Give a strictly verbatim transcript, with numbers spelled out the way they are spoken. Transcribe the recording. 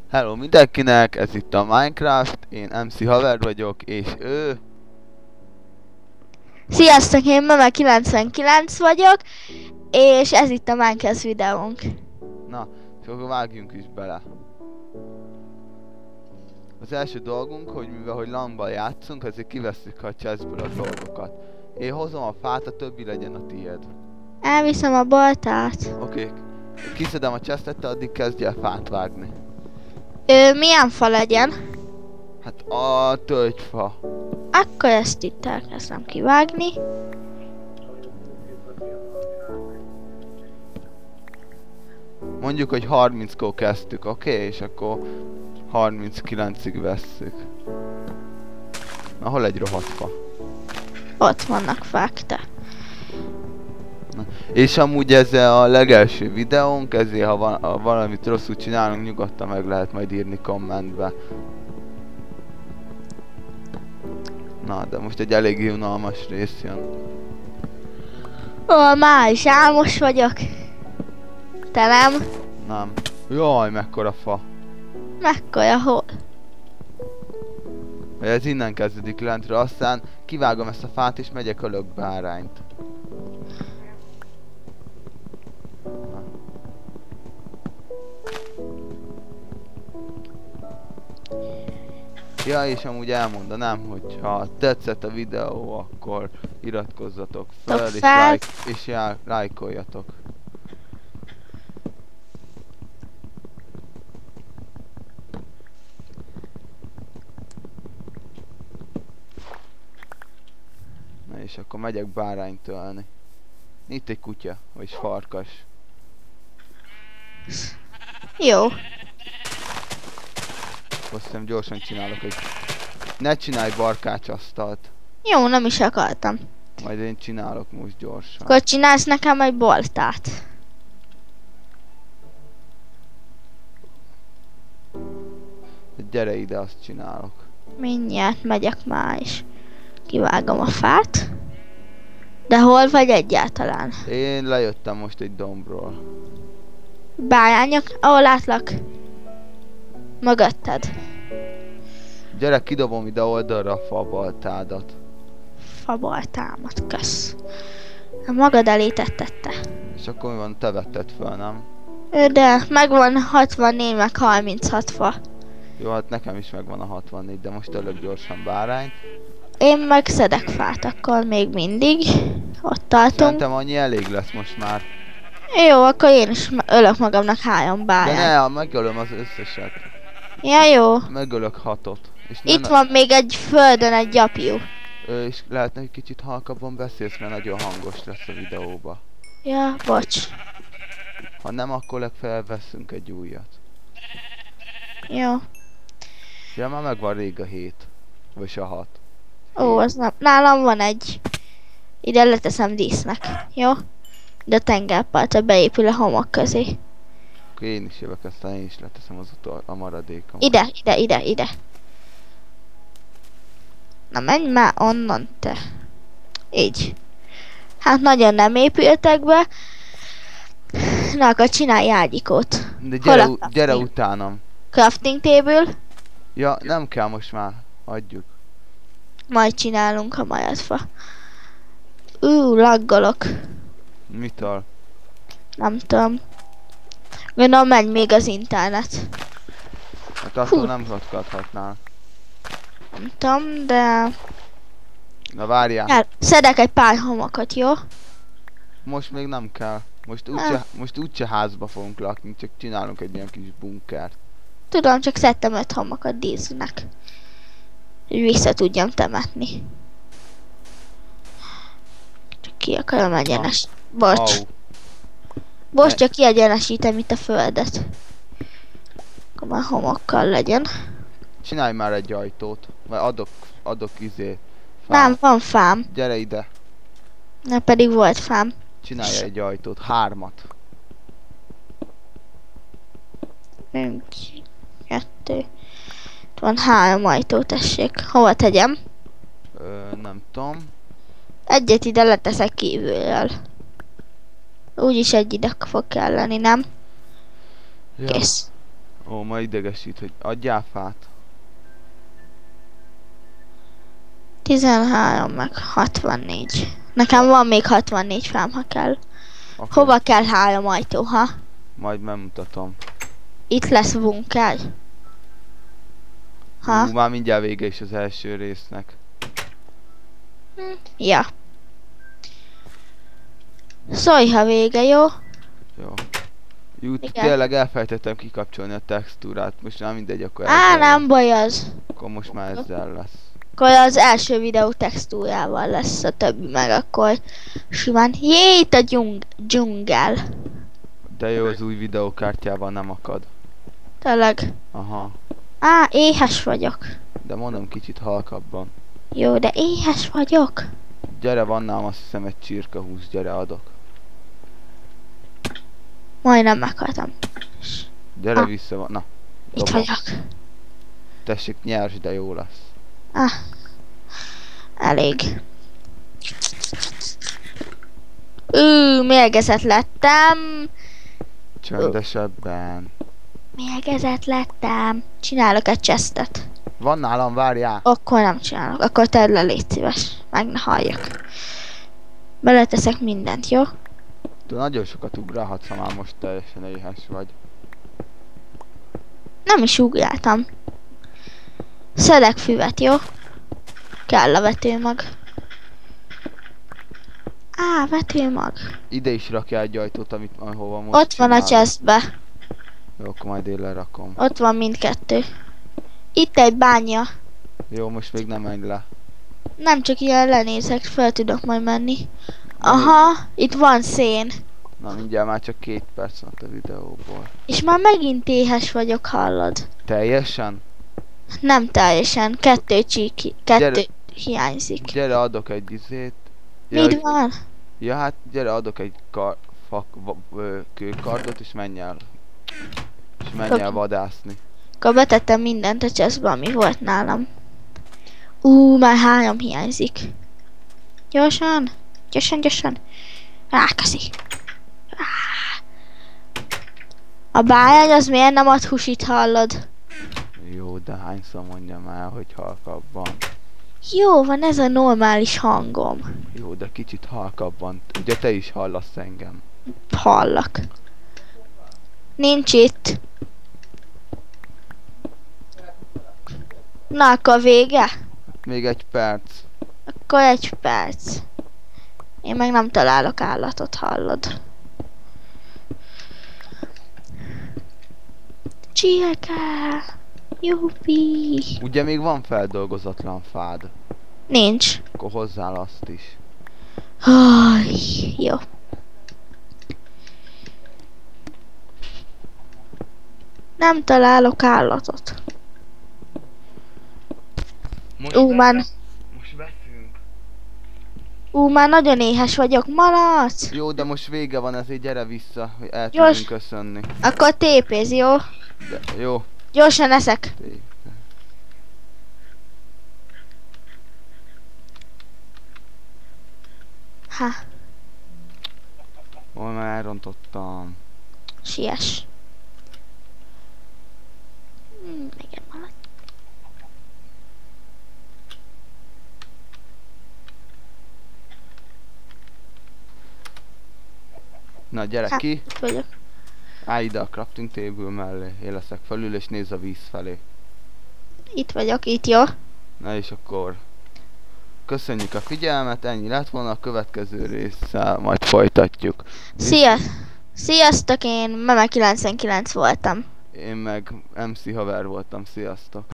Hello mindenkinek, ez itt a Minecraft, én em cé Haver vagyok, és ő... Sziasztok, én Meme kilencvenkilenc vagyok, és ez itt a Minecraft videónk. Na, és akkor vágjunk is bele. Az első dolgunk, hogy mivel hogy lamba játszunk, ezért kivesszük a chestből a dolgokat. Én hozom a fát, a többi legyen a tiéd. Elviszem a baltát. Oké, okay. Kiszedem a chestet, te addig kezdj el fát vágni. Ö, milyen fa legyen? Hát a tölgyfa. Akkor ezt itt elkezdem kivágni. Mondjuk, hogy harminckor kezdtük, oké? Okay? És akkor harminckilencig vesszük. Na, hol egy rohadt fa? Ott vannak fák, te. Na. És amúgy ez a legelső videónk, ezért ha, van, ha valamit rosszul csinálunk, nyugodtan meg lehet majd írni kommentbe. Na, de most egy elég unalmas rész jön. Ó, már is álmos vagyok. Te nem? Nem. Jaj, mekkora fa. Mekkora hol? Ez innen kezdődik lentről, aztán kivágom ezt a fát és megyek a lökbárányt. Ja, és amúgy elmondanám, hogy ha tetszett a videó, akkor iratkozzatok fel, és, fel. like, és já, lájkoljatok. Na és akkor megyek bárányt tölni. Itt egy kutya, vagy farkas. Jó. Azt hiszem gyorsan csinálok egy... Ne csinálj barkácsasztalt. Jó, nem is akartam. Majd én csinálok most gyorsan. Akkor csinálsz nekem egy baltát. Gyere ide, azt csinálok. Mindjárt megyek már is. Kivágom a fát. De hol vagy egyáltalán? Én lejöttem most egy dombról. Bárányok, ahol látlak. Mögötted. Gyere, kidobom ide oldalra a fabaltádat. Fabaltámat, kösz. Magad elé tettette. És akkor mi van, te vetted fel, nem? Ö, De megvan hatvannégy meg harminchat fa. Jó, hát nekem is megvan a hatvannégy, de most ölök gyorsan bárányt. Én meg szedek fát, akkor még mindig. Ott tartunk. Szerintem annyi elég lesz most már. Jó, akkor én is ölök magamnak három De bárányt. ne, megölöm az összeset. Ja, jó. Megölök hatot. És Itt nem, van még egy földön egy gyapjú. Ö, és lehetne, hogy kicsit halkabban beszélsz, mert nagyon hangos lesz a videóba. Ja, bocs. Ha nem, akkor legfeljebb veszünk egy újat. Jó. Ja, már megvan rég a hét. Vagy a hat. Ó, az nem. Nálam van egy. Ide leteszem dísznek. Jó? De a tengerpartra beépül a homok közé. Akkor én is jövök, aztán én is leteszem az utol, a maradékomat. Ide, ide, ide, ide. Na menj már onnan, te. Így. Hát nagyon nem épültek be. Na akkor csinálj ágyikót. De Hol gyere, a u- gyere crafting? utánam. Crafting table. Ja, nem kell most már. Adjuk. Majd csinálunk, ha marad fa. Ú, laggolok. Mitől? Nem tudom. Gondolom megy még az internet. Hát attól Hú. nem kathatnál. Nem tudom, de... Na várjál. El, szedek egy pár homokot, jó? Most még nem kell. Most úgyse, most úgyse házba fogunk lakni, csak csinálunk egy ilyen kis bunkert. Tudom, csak szedtem öt homokot dísznek. Hogy vissza tudjam temetni. Csak ki akarom egyenes. Bocs. Au. Bocs, Ne. csak kiegyenesítem itt a földet. Akkor már homokkal legyen. Csinálj már egy ajtót. Vagy adok, adok izé. Nem, van fám. Gyere ide. Na pedig volt fám. Csinálj egy ajtót. Hármat. Egy, kettő. Itt van három ajtó, tessék. Hova tegyem? Ö, nem tudom. Egyet ide leteszek kívülről. Úgyis egy ide fog kelleni, nem? Ja. Kész. Ó, ma idegesít, hogy adjál fát. tizenhárom meg hatvannégy. Nekem van még hatvannégy fám, ha kell. Okay. Hova kell három ajtó, ha? Majd megmutatom. Itt lesz bunker. Ha? Ú, már mindjárt vége is az első résznek. Ja. Szólj, ha vége, jó? Jó. Jut, Igen. tényleg elfelejtettem kikapcsolni a textúrát. Most már mindegy, akkor Á, ezzel nem lesz. baj az. Akkor most már ezzel lesz. Akkor az első videó textúrával lesz, a többi meg akkor simán. Jé, itt a dzsung dzsungel. De jó, az új videókártyával nem akad. Tényleg. Aha. Á, éhes vagyok. De mondom kicsit halkabban. Jó, de éhes vagyok. Gyere, van nálam azt hiszem egy csirkehús, gyere adok. Majdnem meghaltam. Gyere Ah. vissza, van. Na. Itt dobom. vagyok. Tessék, nyers, de jó lesz. Ah. Elég. Ú, mérgezett lettem. Csöndesebben. Mérgezett lettem. Csinálok egy chestet. Van nálam, várjál. Akkor nem csinálok. Akkor tedd le, légy szíves. Meg ne halljak. Beleteszek mindent, jó? De nagyon sokat ugrálhatsz, ha már most teljesen éhes vagy. Nem is ugráltam. Szedek füvet, jó? Kell a vetőmag. Á, vetőmag. Ide is rakjál egy ajtót, amit ahova most Ott van a csinálod. chestbe. Jó, akkor majd én lerakom. Ott van mindkettő. Itt egy bánya. Jó, most még nem menj le. Nem csak ilyen lenézek, fel tudok majd menni. Aha, itt van szén. Na mindjárt már csak két perc van a videóból. És már megint éhes vagyok, hallod? Teljesen? Nem teljesen, kettő csíki, kettő Gyere. hiányzik. Gyere, adok egy izét. Mit Ja, van? ja, hát gyere, adok egy kar, fak, va, ö, kőkardot, és menj el. És menj Oké. el vadászni. Akkor betettem mindent a chestbe, ami volt nálam. Ú, már három hiányzik. Gyorsan, gyorsan, gyorsan. Rákaszi. A bárány az miért nem ad husit, hallod? Jó, de hányszor mondjam el, hogy halkabban. Jó, van ez a normális hangom. Jó, de kicsit halkabban. Ugye te is hallasz engem. Hallak. Nincs itt. Na, akkor vége? Még egy perc. Akkor egy perc. Én meg nem találok állatot, hallod? Csirke! Jupi! Ugye még van feldolgozatlan fád. Nincs. Akkor hozzál azt is. Aj, jó. Nem találok állatot. Most Ú, már, Most veszünk. ú, már nagyon éhes vagyok. Malac! Jó, de most vége van, ezért gyere vissza, hogy el Gyors. tudjunk köszönni. Akkor tépéz, jó? De, jó. Gyorsan eszek. Té- Ha, Ó, már elrontottam. siess. Hmm, igen, malac. Na gyere Hát. ki, Itt vagyok. állj ide a crafting table mellé, én leszek felül és nézz a víz felé. Itt vagyok, itt jó. Na és akkor köszönjük a figyelmet, ennyi lett volna, a következő résszel majd folytatjuk. Szia! Sziasztok, én Meme kilencvenkilenc voltam. Én meg em cé haver voltam, sziasztok!